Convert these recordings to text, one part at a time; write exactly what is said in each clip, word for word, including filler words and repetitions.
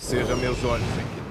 seja meus olhos, Enki.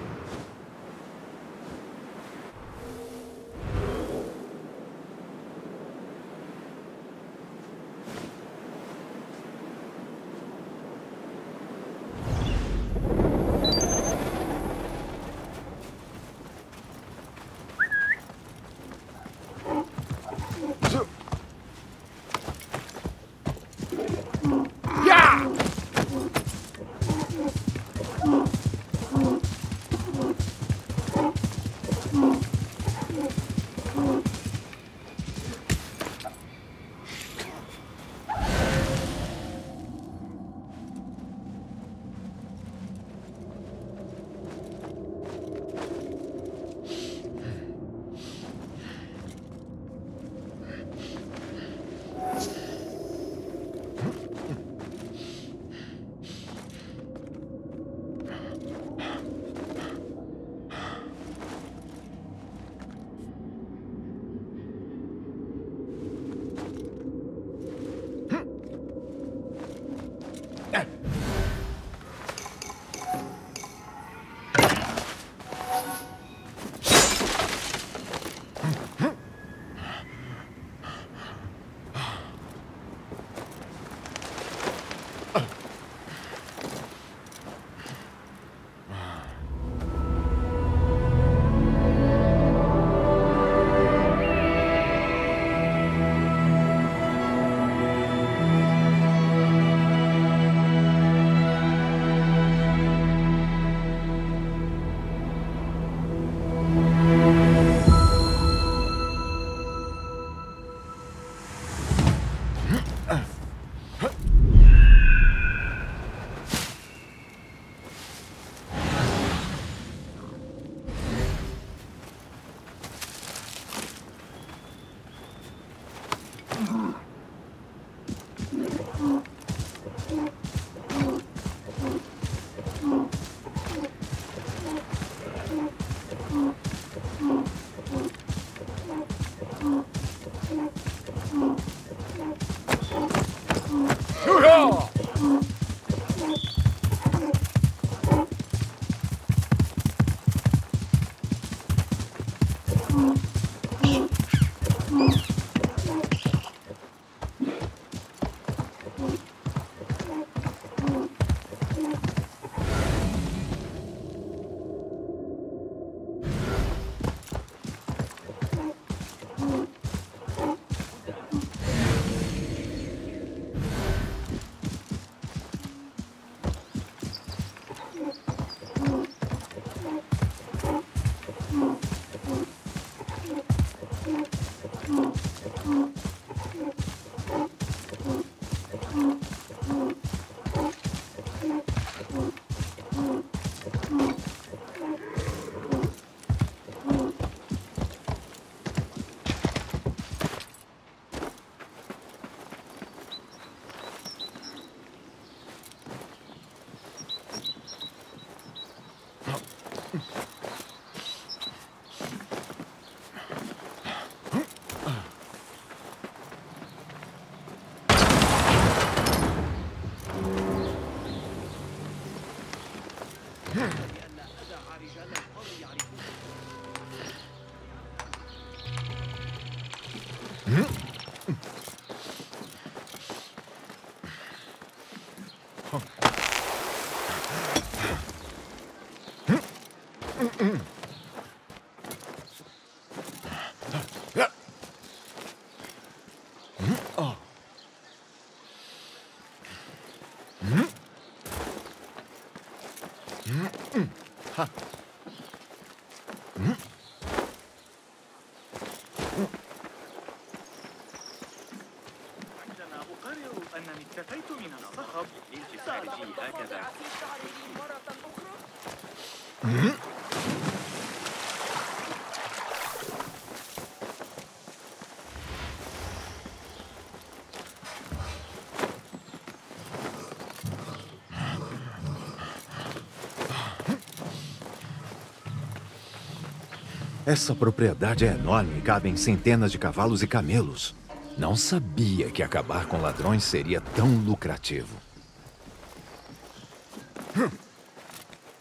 Essa propriedade é enorme e cabem centenas de cavalos e camelos. Não sabia que acabar com ladrões seria tão lucrativo.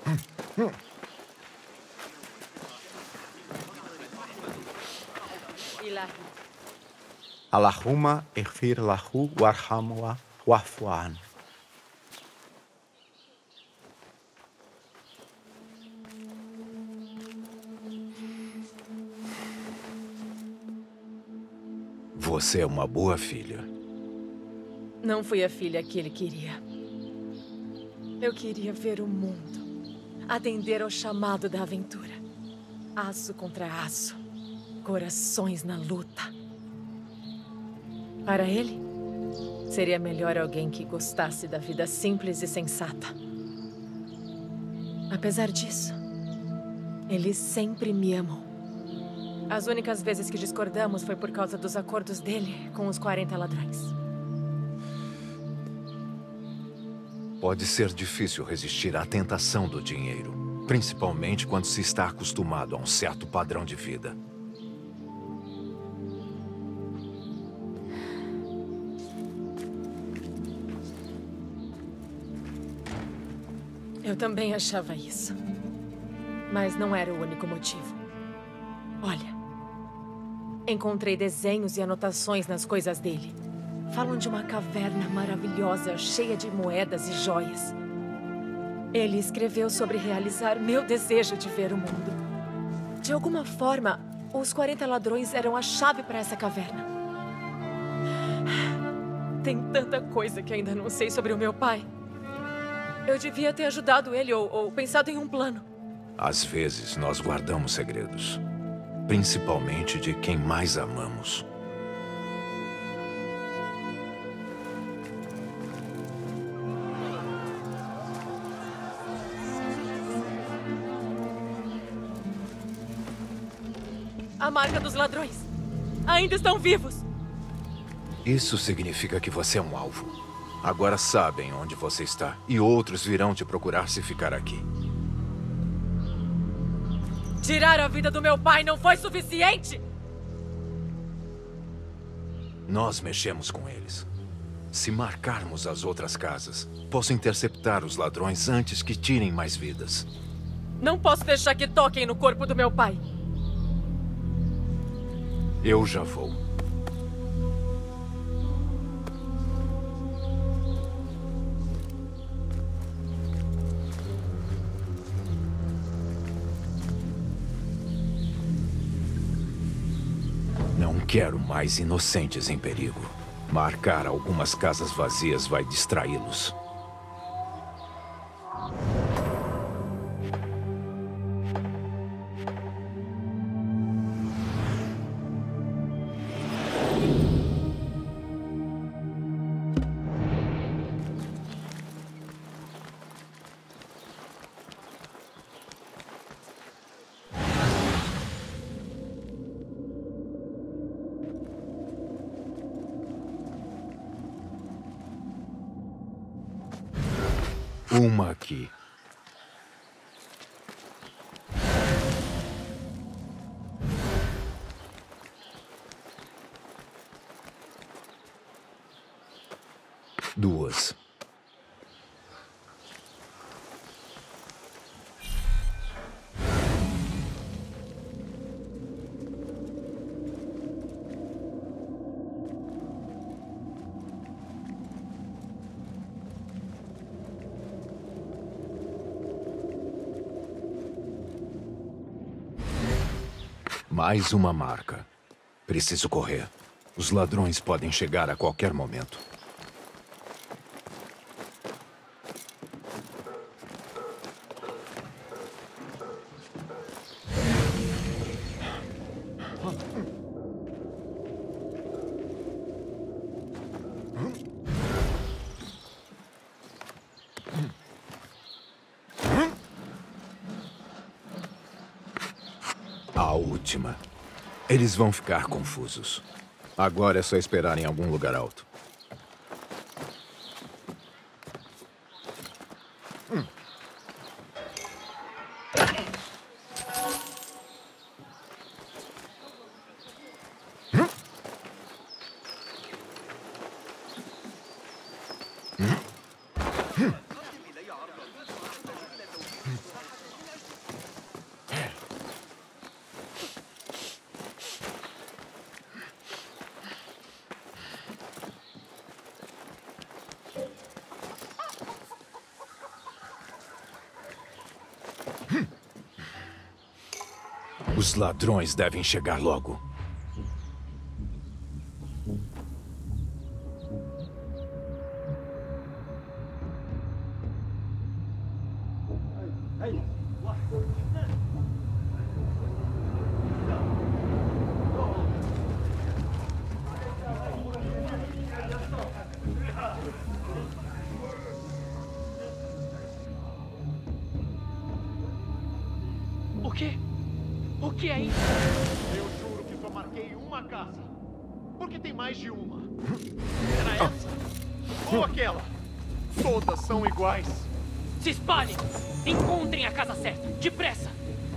Allahumma ighfir lahu warhamhu wa'fu anhu. Você é uma boa filha. Não fui a filha que ele queria. Eu queria ver o mundo, atender ao chamado da aventura. Aço contra aço, corações na luta. Para ele, seria melhor alguém que gostasse da vida simples e sensata. Apesar disso, ele sempre me amou. As únicas vezes que discordamos foi por causa dos acordos dele com os quarenta ladrões. Pode ser difícil resistir à tentação do dinheiro, principalmente quando se está acostumado a um certo padrão de vida. Eu também achava isso. Mas não era o único motivo. Olha, encontrei desenhos e anotações nas coisas dele. Falam de uma caverna maravilhosa, cheia de moedas e joias. Ele escreveu sobre realizar meu desejo de ver o mundo. De alguma forma, os quarenta ladrões eram a chave para essa caverna. Tem tanta coisa que ainda não sei sobre o meu pai. Eu devia ter ajudado ele ou, ou pensado em um plano. Às vezes, nós guardamos segredos. Principalmente de quem mais amamos. A marca dos ladrões. Ainda estão vivos. Isso significa que você é um alvo. Agora sabem onde você está. E outros virão te procurar se ficar aqui. Tirar a vida do meu pai não foi suficiente? Nós mexemos com eles. Se marcarmos as outras casas, posso interceptar os ladrões antes que tirem mais vidas. Não posso deixar que toquem no corpo do meu pai. Eu já vou. Não quero mais inocentes em perigo. Marcar algumas casas vazias vai distraí-los. Uma aqui. Duas. Mais uma marca. Preciso correr. Os ladrões podem chegar a qualquer momento. A última. Eles vão ficar confusos. Agora é só esperar em algum lugar alto. Os ladrões devem chegar logo. O quê? O que é isso? Eu juro que só marquei uma casa. Porque tem mais de uma. Era essa? Ou aquela? Todas são iguais. Se espalhem! Encontrem a casa certa! Depressa!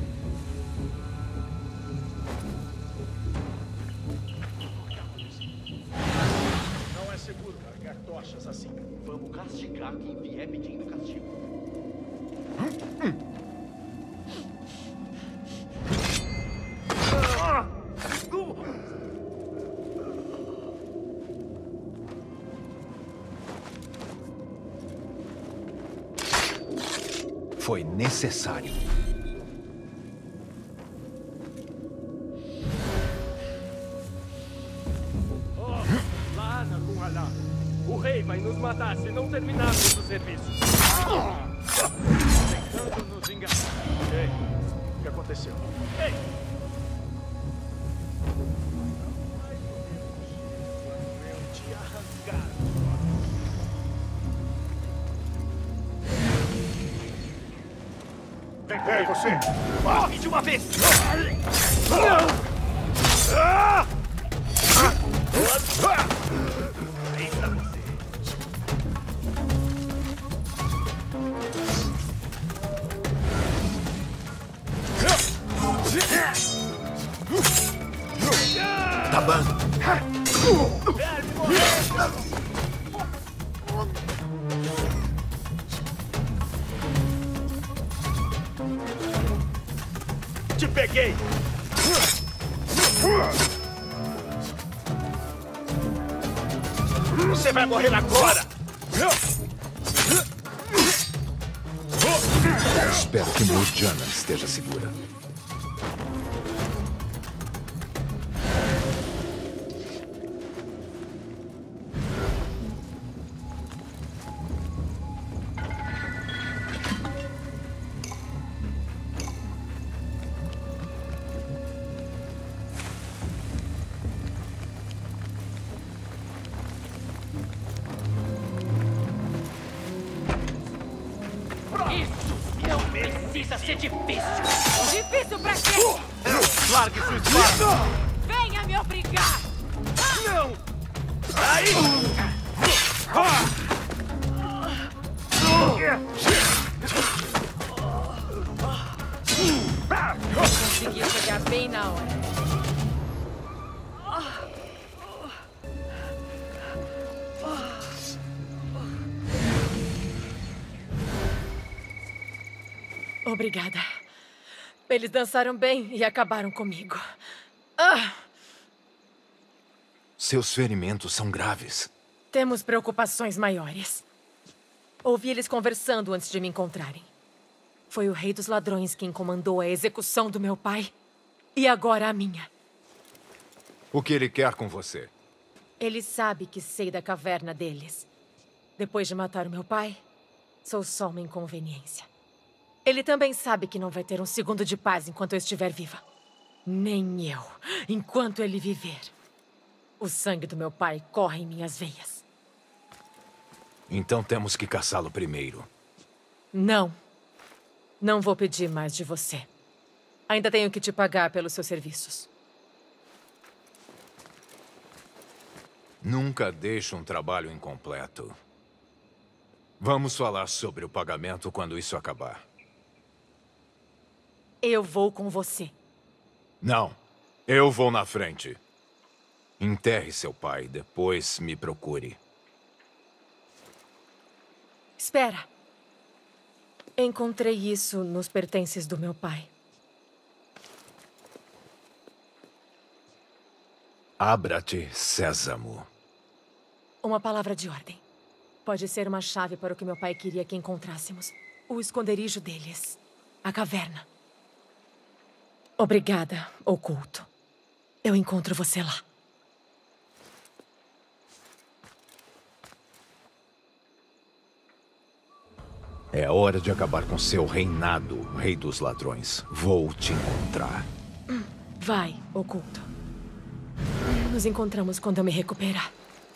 Não é seguro carregar tochas assim. Vamos castigar quem vier pedindo castigo. Foi necessário. Oh, Lana com Alá. O rei vai nos matar se não terminarmos o serviço. Tentando nos enganar. Ei, o que aconteceu? Ei! Eu te arrancar. Vem, é você! Morre de uma vez! Eita você! Taban! Te peguei! Você vai morrer agora! Espero que Murjana esteja segura. Isso não precisa ser difícil! Difícil pra quê? Largue sua espada! Venha me obrigar! Não! Aí! Consegui chegar bem na hora. Obrigada. Eles dançaram bem e acabaram comigo. Ah! Seus ferimentos são graves. Temos preocupações maiores. Ouvi eles conversando antes de me encontrarem. Foi o rei dos ladrões quem comandou a execução do meu pai. E agora a minha. O que ele quer com você? Ele sabe que sei da caverna deles. Depois de matar o meu pai, sou só uma inconveniência. Ele também sabe que não vai ter um segundo de paz enquanto eu estiver viva. Nem eu, enquanto ele viver. O sangue do meu pai corre em minhas veias. Então temos que caçá-lo primeiro. Não. Não vou pedir mais de você. Ainda tenho que te pagar pelos seus serviços. Nunca deixe um trabalho incompleto. Vamos falar sobre o pagamento quando isso acabar. Eu vou com você. Não. Eu vou na frente. Enterre seu pai, depois me procure. Espera. Encontrei isso nos pertences do meu pai. Abra-te, Sésamo. Uma palavra de ordem. Pode ser uma chave para o que meu pai queria que encontrássemos. O esconderijo deles. A caverna. Obrigada, Oculto. Eu encontro você lá. É hora de acabar com seu reinado, Rei dos Ladrões. Vou te encontrar. Vai, Oculto. Nos encontramos quando eu me recuperar.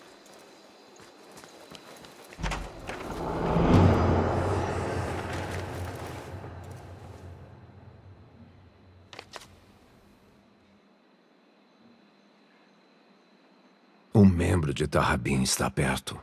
Um membro de Tarrabin está perto.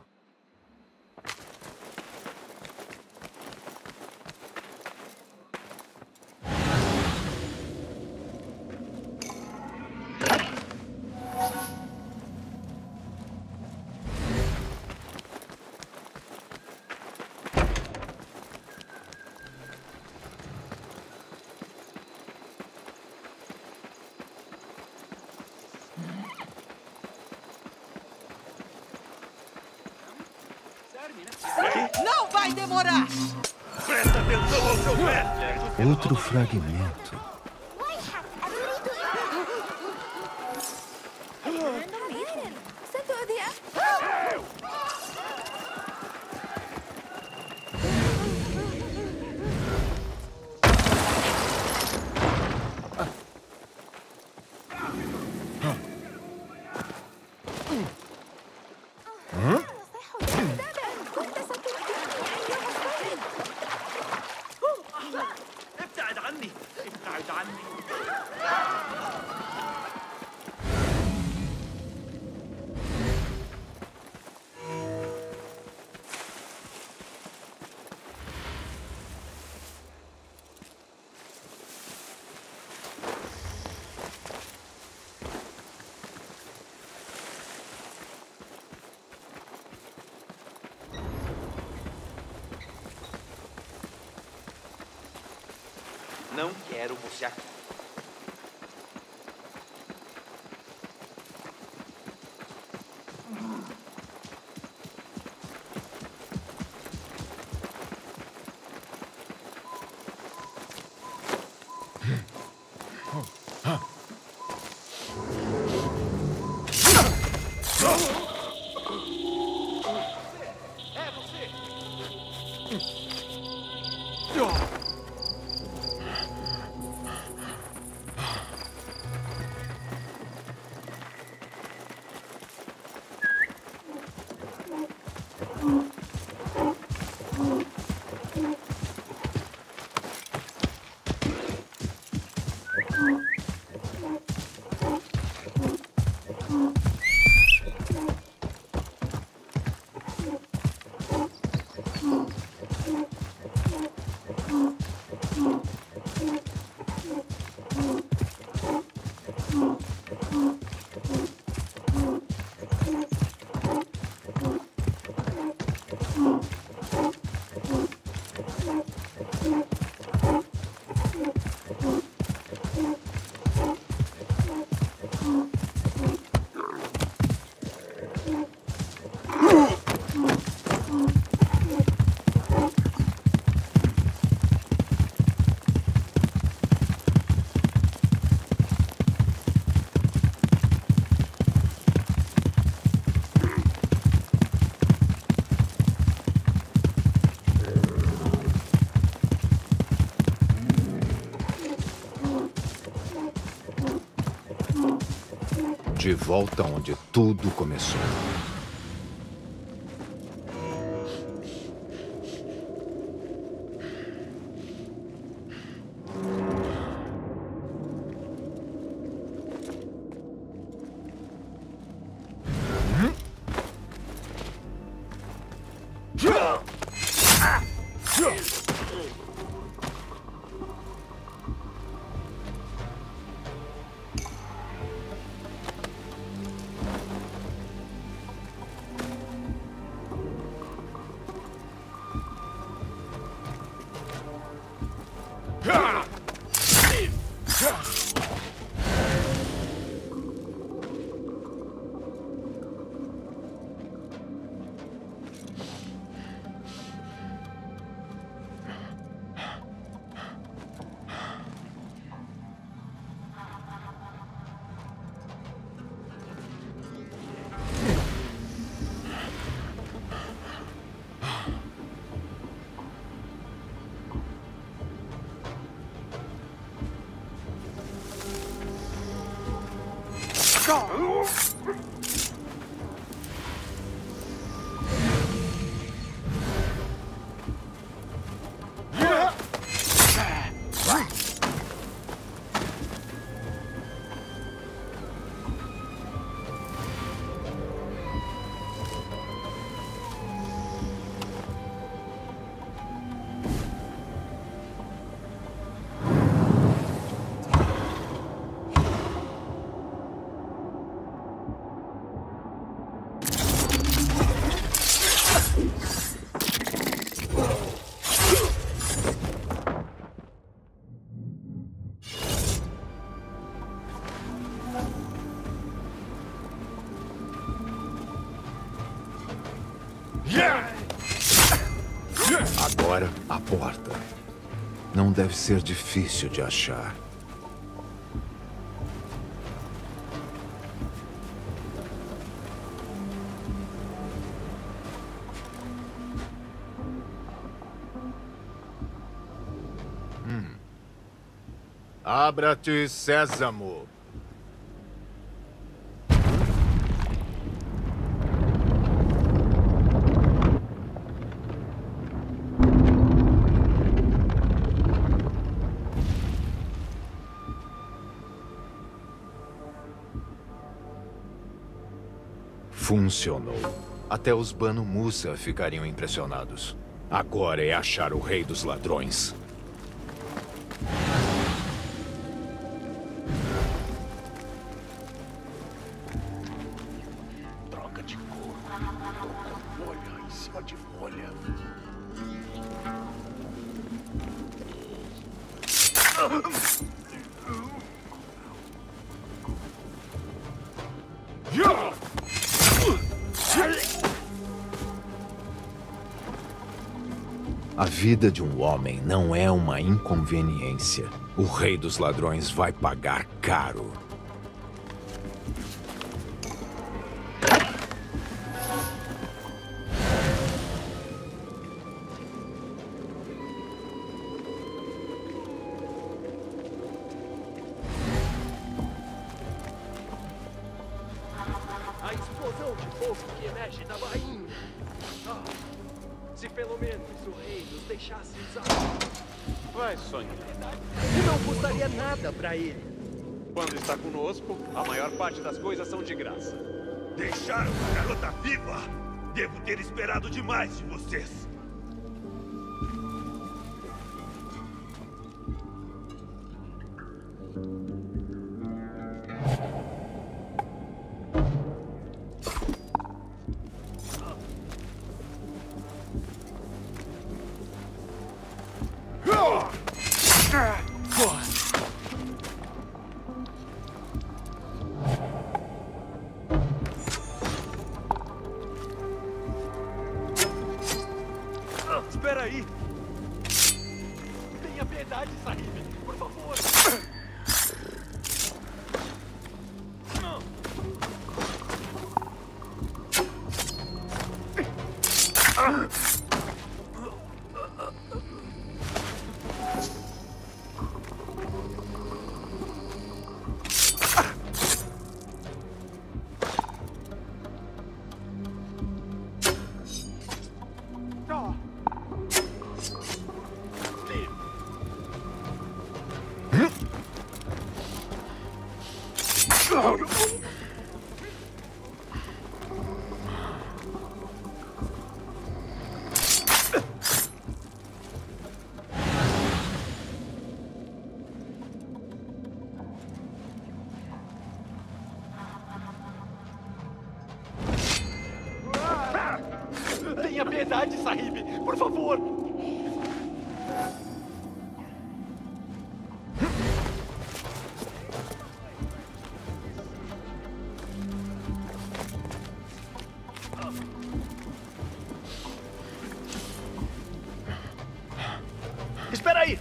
Não vai demorar! Presta atenção ao seu pé! Outro fragmento. ابتعد عني! ابتعد عني! Não quero você aqui. É você! De volta onde tudo começou. Agora, a porta. Não deve ser difícil de achar. Hum. Abra-te, Sésamo. Funcionou. Até os Banu Musa ficariam impressionados. Agora é achar o rei dos ladrões. Troca de cor. Folha em cima de folha. A vida de um homem não é uma inconveniência. O rei dos ladrões vai pagar caro. A explosão de fogo que emerge da bainha. Ah, se pelo menos o rei nos deixasse usar. Vai sonhar. E não custaria nada pra ele. Quando está conosco, a maior parte das coisas são de graça. Deixaram a garota viva! Devo ter esperado demais de vocês. Espera aí! Tenha piedade, Sahib, por favor! Tenha piedade, Sahib, por favor! Espera aí!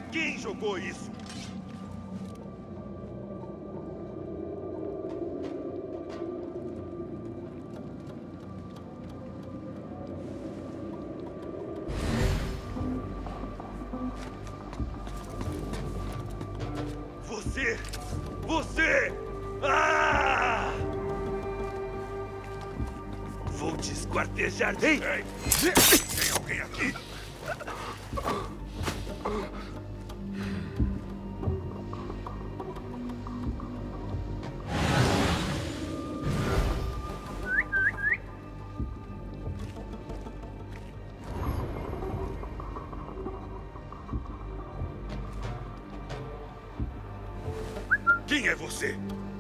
Quem jogou isso? Você! Você! Ah! Vou te esquartejar de... Ei! Tem alguém aqui? Quem é você?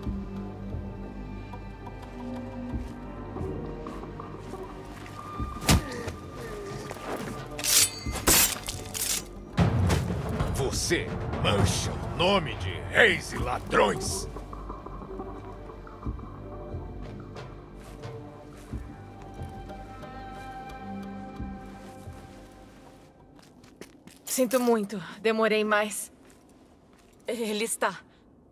Você mancha o nome de reis e ladrões. Sinto muito. Demorei mais. Ele está.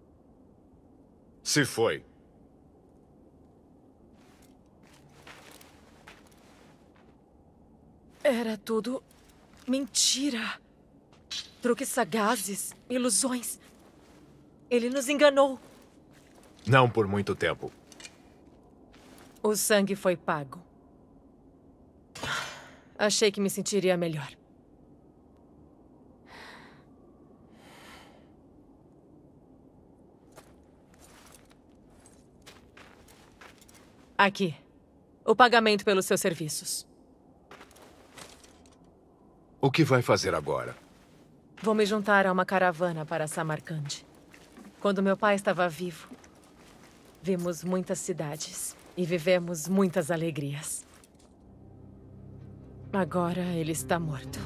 Se foi. Era tudo mentira. Truques sagazes, ilusões. Ele nos enganou. Não por muito tempo. O sangue foi pago. Achei que me sentiria melhor. Aqui. O pagamento pelos seus serviços. O que vai fazer agora? Vou me juntar a uma caravana para Samarcande. Quando meu pai estava vivo, vimos muitas cidades e vivemos muitas alegrias. Agora ele está morto.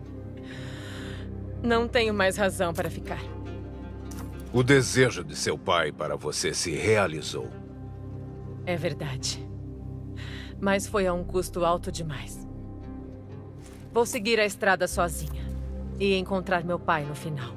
Não tenho mais razão para ficar. O desejo de seu pai para você se realizou. É verdade. Mas foi a um custo alto demais. Vou seguir a estrada sozinha e encontrar meu pai no final.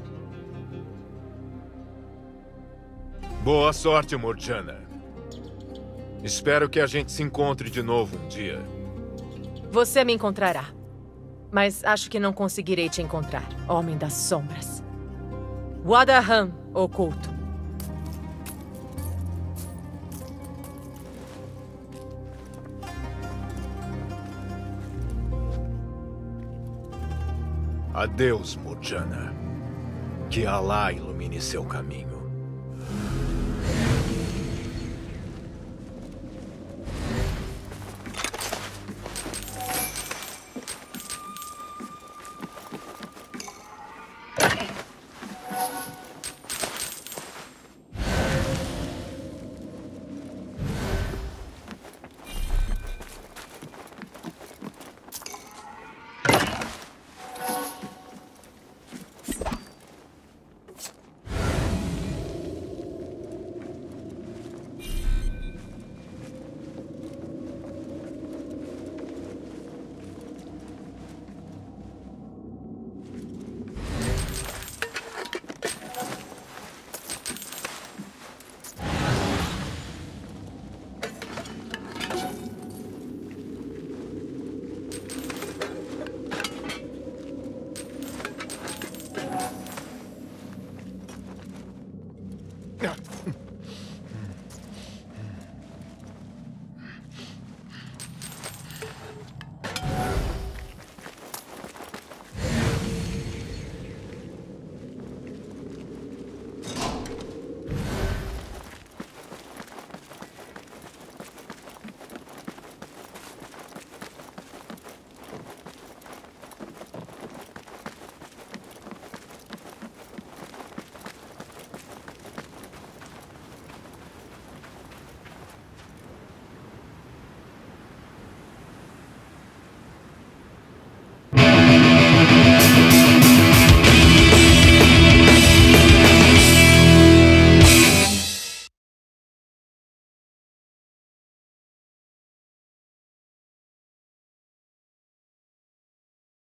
Boa sorte, Morgiana. Espero que a gente se encontre de novo um dia. Você me encontrará. Mas acho que não conseguirei te encontrar, Homem das Sombras. Wadahan, oculto. Adeus, Morgiana. Que Alá ilumine seu caminho.